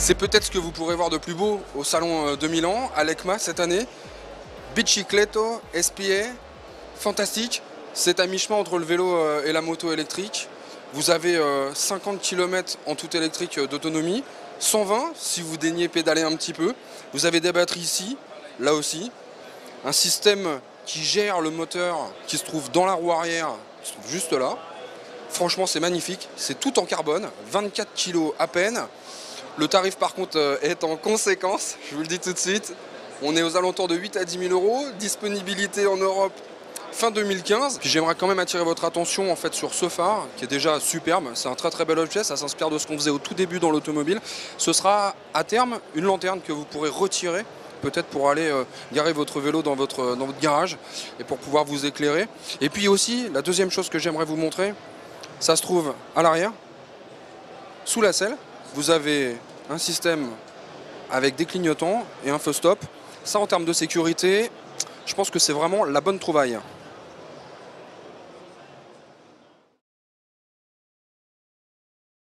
C'est peut-être ce que vous pourrez voir de plus beau au salon de Milan, à l'ECMA cette année. Bicicletto SPA, fantastique. C'est à mi-chemin entre le vélo et la moto électrique. Vous avez 50 km en tout électrique d'autonomie, 120 si vous daignez pédaler un petit peu. Vous avez des batteries ici, là aussi. Un système qui gère le moteur qui se trouve dans la roue arrière, qui se trouve juste là. Franchement, c'est magnifique. C'est tout en carbone, 24 kg à peine. Le tarif par contre est en conséquence, je vous le dis tout de suite. On est aux alentours de 8 à 10 000 euros. Disponibilité en Europe fin 2015. Puis j'aimerais quand même attirer votre attention en fait sur ce phare qui est déjà superbe. C'est un très très bel objet. Ça s'inspire de ce qu'on faisait au tout début dans l'automobile. Ce sera à terme une lanterne que vous pourrez retirer. Peut-être pour aller garer votre vélo dans votre garage et pour pouvoir vous éclairer. Et puis aussi, la deuxième chose que j'aimerais vous montrer, ça se trouve à l'arrière, sous la selle. Vous avez un système avec des clignotants et un feu stop. Ça, en termes de sécurité, je pense que c'est vraiment la bonne trouvaille.